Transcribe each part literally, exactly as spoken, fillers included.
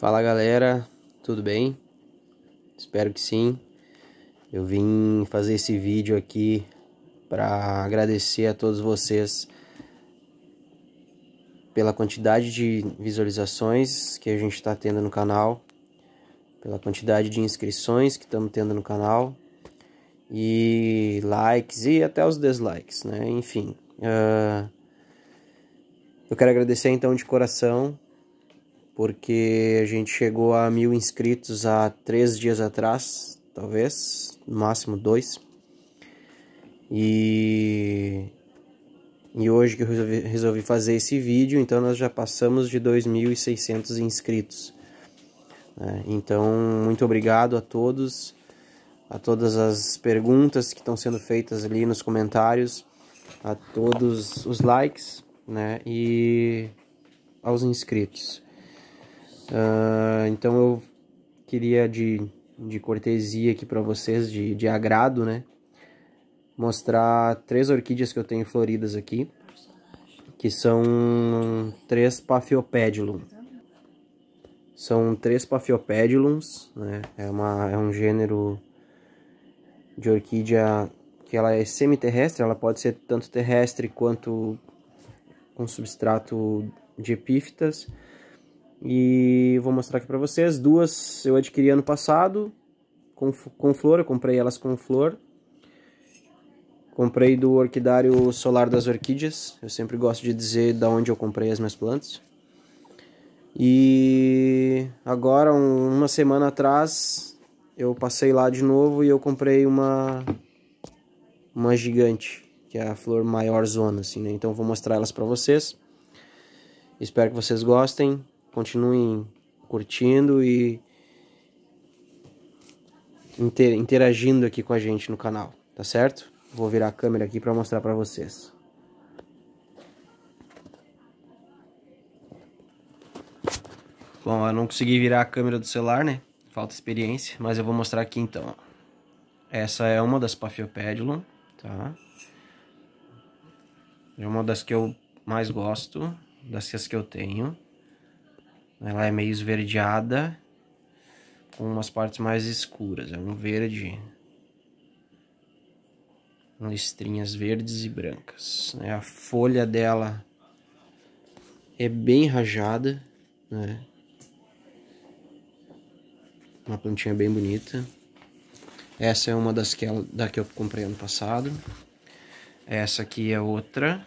Fala galera, tudo bem? Espero que sim. Eu vim fazer esse vídeo aqui para agradecer a todos vocês pela quantidade de visualizações que a gente está tendo no canal, pela quantidade de inscrições que estamos tendo no canal e likes e até os dislikes, né? Enfim, uh, eu quero agradecer então de coração, porque a gente chegou a mil inscritos há três dias atrás, talvez, no máximo dois. E, e hoje que eu resolvi, resolvi fazer esse vídeo, então nós já passamos de dois mil e seiscentos inscritos. Né? Então, muito obrigado a todos, a todas as perguntas que estão sendo feitas ali nos comentários, a todos os likes, né? E aos inscritos. Uh, então eu queria de, de cortesia aqui para vocês, de, de agrado, né, mostrar três orquídeas que eu tenho floridas aqui, que são três Paphiopedilum. São três Paphiopedilums, né, é, uma, é um gênero de orquídea que ela é semiterrestre, ela pode ser tanto terrestre quanto com substrato de epífitas. E vou mostrar aqui pra vocês. Duas eu adquiri ano passado com, com flor, eu comprei elas com flor. Comprei do Orquidário Solar das Orquídeas. Eu sempre gosto de dizer da onde eu comprei as minhas plantas. E agora, um, uma semana atrás, eu passei lá de novo e eu comprei uma, uma gigante, que é a flor maior zona, assim, né? Então vou mostrar elas pra vocês. Espero que vocês gostem. Continuem curtindo e interagindo aqui com a gente no canal, tá certo? Vou virar a câmera aqui para mostrar para vocês. Bom, eu não consegui virar a câmera do celular, né? Falta experiência, mas eu vou mostrar aqui então. Essa é uma das Paphiopedilum, tá? É uma das que eu mais gosto, das que eu tenho. Ela é meio esverdeada, com umas partes mais escuras. É um verde, com listrinhas verdes e brancas. A folha dela é bem rajada, né? Uma plantinha bem bonita. Essa é uma das que, ela, da que eu comprei ano passado. Essa aqui é outra,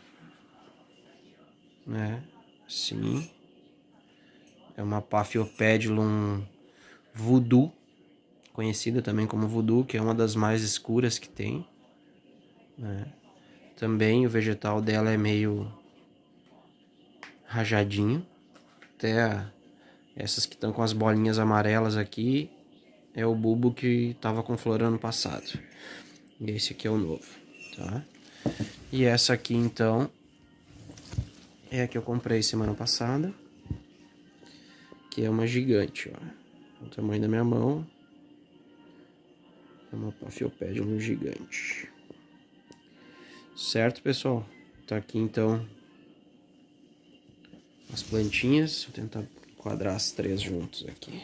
né? Assim. É uma Paphiopedilum Voodoo, conhecida também como Voodoo, que é uma das mais escuras que tem, né? Também o vegetal dela é meio rajadinho. Até a, essas que estão com as bolinhas amarelas aqui é o bulbo que estava com flor ano passado. E esse aqui é o novo, tá? E essa aqui então é a que eu comprei semana passada, que é uma gigante, ó. O tamanho da minha mão. É uma Paphiopedilum gigante. Certo, pessoal? Tá aqui então as plantinhas. Vou tentar enquadrar as três juntos aqui.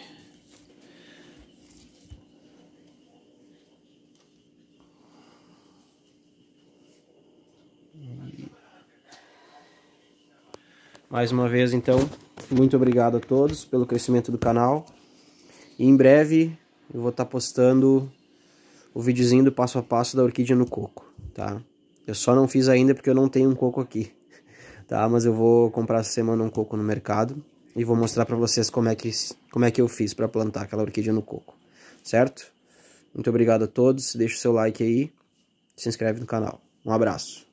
Mais uma vez, então, muito obrigado a todos pelo crescimento do canal. E em breve eu vou estar postando o videozinho do passo a passo da orquídea no coco, tá? Eu só não fiz ainda porque eu não tenho um coco aqui, tá? Mas eu vou comprar essa semana um coco no mercado e vou mostrar pra vocês como é que, como é que eu fiz pra plantar aquela orquídea no coco, certo? Muito obrigado a todos, deixa o seu like aí, se inscreve no canal. Um abraço.